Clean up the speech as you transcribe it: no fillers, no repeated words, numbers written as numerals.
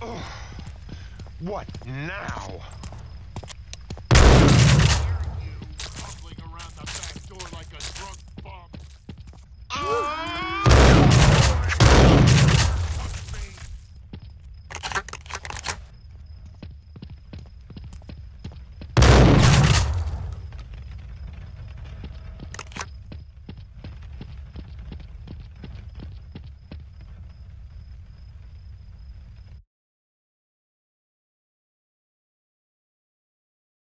What now? Hobbling around the back door like a drunk bum.